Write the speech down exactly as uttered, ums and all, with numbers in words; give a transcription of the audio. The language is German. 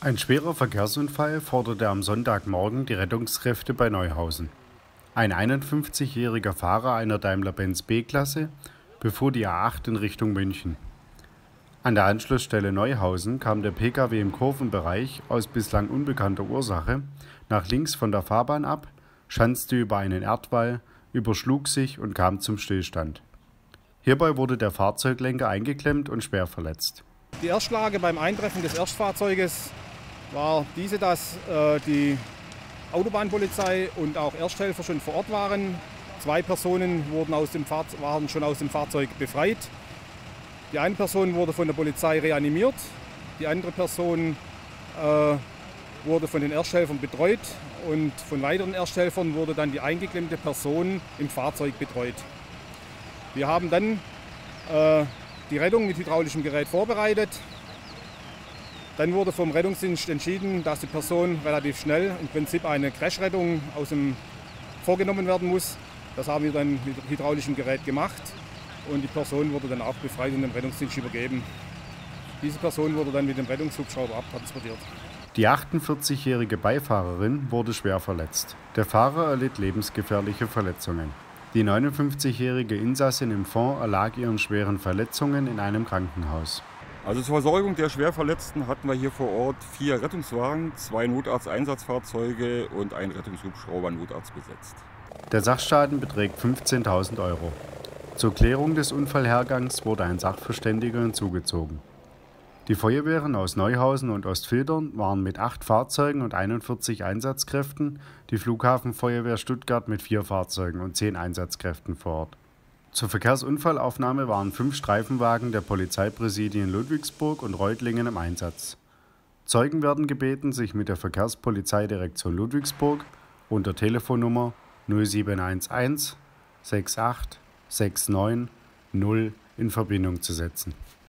Ein schwerer Verkehrsunfall forderte am Sonntagmorgen die Rettungskräfte bei Neuhausen. Ein einundfünfzigjähriger Fahrer einer Daimler-Benz B-Klasse befuhr die A acht in Richtung München. An der Anschlussstelle Neuhausen kam der Pkw im Kurvenbereich aus bislang unbekannter Ursache nach links von der Fahrbahn ab, schanzte über einen Erdwall, überschlug sich und kam zum Stillstand. Hierbei wurde der Fahrzeuglenker eingeklemmt und schwer verletzt. Die Erstlage beim Eintreffen des Erstfahrzeuges war diese, dass äh, die Autobahnpolizei und auch Ersthelfer schon vor Ort waren. Zwei Personen wurden aus dem Fahrzeug, waren schon aus dem Fahrzeug befreit. Die eine Person wurde von der Polizei reanimiert, die andere Person äh, wurde von den Ersthelfern betreut und von weiteren Ersthelfern wurde dann die eingeklemmte Person im Fahrzeug betreut. Wir haben dann äh, die Rettung mit hydraulischem Gerät vorbereitet. Dann wurde vom Rettungsdienst entschieden, dass die Person relativ schnell im Prinzip eine Crashrettung aus dem vorgenommen werden muss. Das haben wir dann mit hydraulischem Gerät gemacht und die Person wurde dann auch befreit und dem Rettungsdienst übergeben. Diese Person wurde dann mit dem Rettungshubschrauber abtransportiert. Die achtundvierzigjährige Beifahrerin wurde schwer verletzt. Der Fahrer erlitt lebensgefährliche Verletzungen. Die neunundfünfzigjährige Insassin im Fond erlag ihren schweren Verletzungen in einem Krankenhaus. Also zur Versorgung der Schwerverletzten hatten wir hier vor Ort vier Rettungswagen, zwei Notarzteinsatzfahrzeuge und einen Rettungshubschrauber Notarzt besetzt. Der Sachschaden beträgt fünfzehntausend Euro. Zur Klärung des Unfallhergangs wurde ein Sachverständiger hinzugezogen. Die Feuerwehren aus Neuhausen und Ostfildern waren mit acht Fahrzeugen und einundvierzig Einsatzkräften, die Flughafenfeuerwehr Stuttgart mit vier Fahrzeugen und zehn Einsatzkräften vor Ort. Zur Verkehrsunfallaufnahme waren fünf Streifenwagen der Polizeipräsidien Ludwigsburg und Reutlingen im Einsatz. Zeugen werden gebeten, sich mit der Verkehrspolizeidirektion Ludwigsburg unter Telefonnummer null sieben eins eins sechs acht sechs neun null in Verbindung zu setzen.